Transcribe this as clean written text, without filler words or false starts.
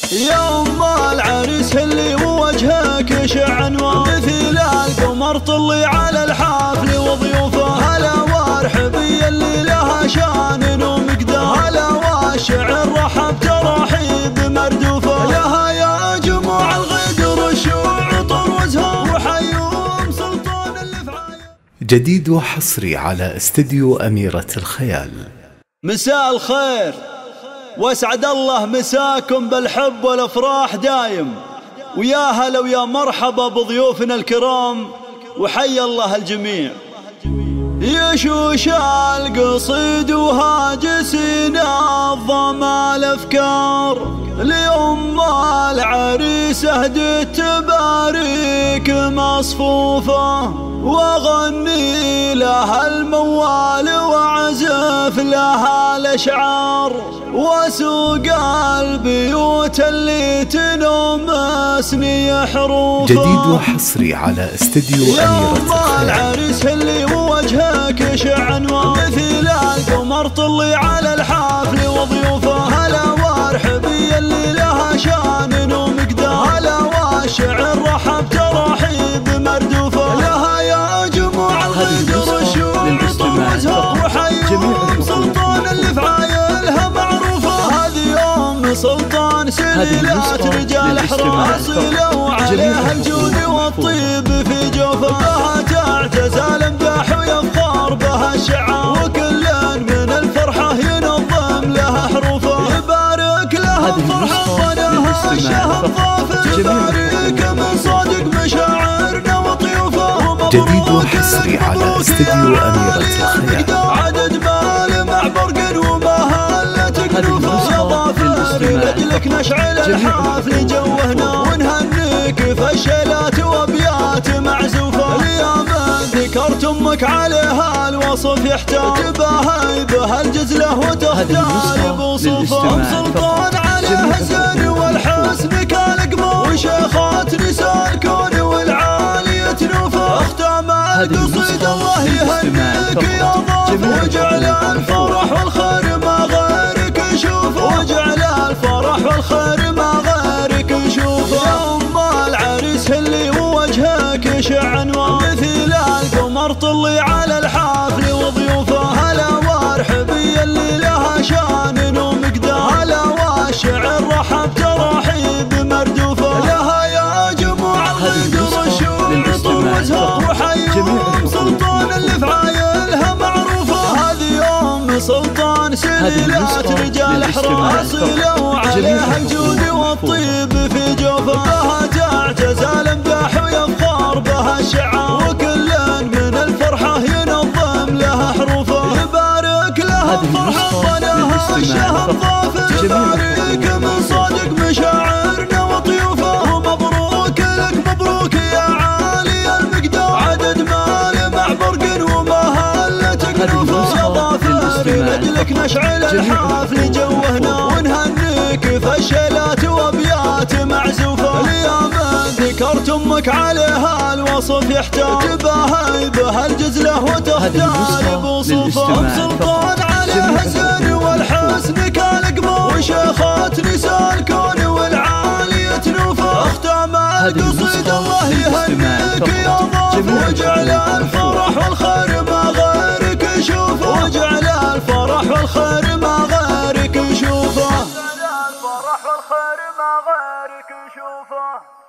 يا أم العريس اللي وجهك يشع انوار، مثل القمر طلي على الحفل وضيوفه. هلا وارحبي اللي لها شان ومقدار، هلا والشعر رحب ترحيب مردوفه. لها يا جموع الغدر الشوع طروزها، وحيوم سلطان اللي في عاية. جديد وحصري على استديو أميرة الخيال. مساء الخير واسعد الله مساكم بالحب والافراح دايم، ويا هلا ويا مرحبا بضيوفنا الكرام، وحي الله الجميع. يشوش القصيد وهاجسين الظم الافكار، لأم العريس اهدت تباريك مصفوفه، واغني لها الموال واعزف لها الاشعار، واسوق البيوت اللي تنمسني حروفه. جديد وحصري على استديو أميرة الخيال. العريس اللي وجهك يشع انوار، مثل القمر طلي على الحفل وضيوفه. هلا وارحبي اللي لها شان ومقدار، هلا والشعر رحب ترحيب مردوفه. لها يا جموع الغدر الشوع طروزها، وحيوم سلطان اللي في عايلها معروفه. هذه أم سلطان سليلات رجال حراس، لو عليها الجود والطيب في جوفه. بها تعتزل امداح ويفخر بها الشعار، وكل من الفرحة ينظم لها حروفه. يبارك لها الفرحة ظناها الشهر ظافر، يبارك من صادق مشاعرنا وطيوفه. جديد وحصري على استديو أميرة الخيال. عدد مال مع برق ومهلة كنوفه. يا ظافر لأجلك نشعل الحفل جوهنا، ونهنيك فشلات وابيات معزوفه. يا من ذكرت امك عليها الوصف يحتاج، بها بها الجزله وتختار بوصوفه. ام سلطان عليها الزين والحسن كالقمر، وشيخات نساء الكون والعالية نوفه. اختام القصيد الله يهنيك يا ضاف، وجعل الفرح والخير ما غيرك يشوفه، وجعل الفرح والخير ما غيرك يشوفه. يا أم العريس اللي وجهك يشع انوار، مثل القمر طلي على الحفل وضيوفه. هلا وارحبي اللي لها شان ومقدار، هلا والشعر رحب ترحيب مردوفه. لها يا جموع الغدر الشوع طروزها، وحيوم سلطان اللي في عايلها معروفه. هذه أم سلطان سليلات رجال حراس، لو عليها الجود والطيب في جوفه. بها تعتزل امداح ويفخر بها الشعار، وكل من الفرحة ينظم لها حروفه. يبارك لها الفرحة ظناها الشهر ظافر، يبارك من صادق مشاعرنا وطيوفه. ومبروك لك مبروك يا عالي المقدار، عدد مال مع برق ومهلة كنوفه. يا ظافر لأجلك نشعل الحفل جوهنا، ونهنيك فشلات وابيات معزوفه. يا من ذكرت امك عليها الوصف يحتاج، بها الجزله وتختار بوصوفه. ام سلطان عليها الزين والحسن كالقمر، وشيخات نساء الكون والعالية نوفه. اختام القصيد الله يهنيك يا ضاف، وجعل الفرح والخير ما غيرك يشوفه، وجعل الفرح والخير ما غيرك يشوفه. الفرح والخير ما غيرك يشوفه.